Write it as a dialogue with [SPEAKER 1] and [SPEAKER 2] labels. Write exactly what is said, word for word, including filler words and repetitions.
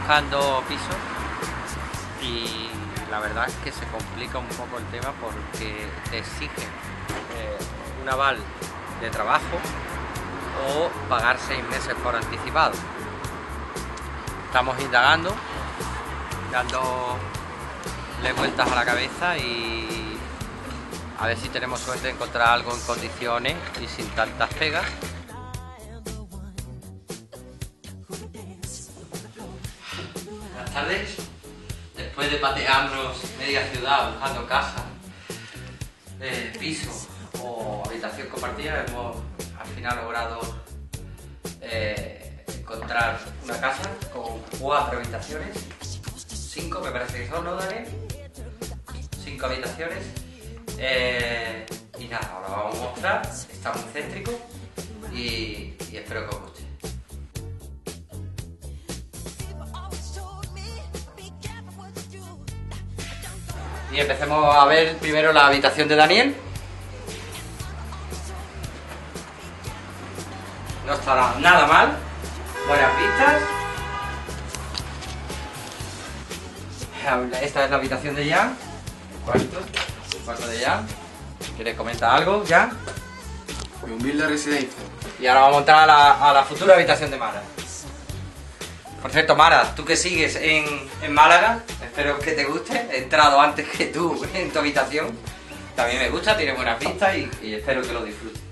[SPEAKER 1] buscando piso y la verdad es que se complica un poco el tema porque te exigen eh, un aval de trabajo o pagar seis meses por anticipado. Estamos indagando, dándole vueltas a la cabeza y a ver si tenemos suerte de encontrar algo en condiciones y sin tantas pegas. Buenas tardes. Después de patearnos media ciudad buscando casa, eh, piso o habitación compartida, hemos al final logrado eh, encontrar una casa con cuatro habitaciones, cinco me parece que son, ¿no, Daniel? Cinco habitaciones. Eh, y nada, ahora vamos a mostrar. Está muy céntrico y, y espero que os guste. Y empecemos a ver primero la habitación de Daniel. No estará nada mal. Buenas vistas. Esta es la habitación de Jan. El cuarto. El cuarto de Jan. ¿Quieres comentar algo, Jan?
[SPEAKER 2] Mi humilde residencia.
[SPEAKER 1] Y ahora vamos a montar a la, a la futura habitación de Mara. Por cierto, Mara, tú que sigues en, en Málaga, espero que te guste. He entrado antes que tú en tu habitación. También me gusta, tiene buenas vistas y, y espero que lo disfrutes.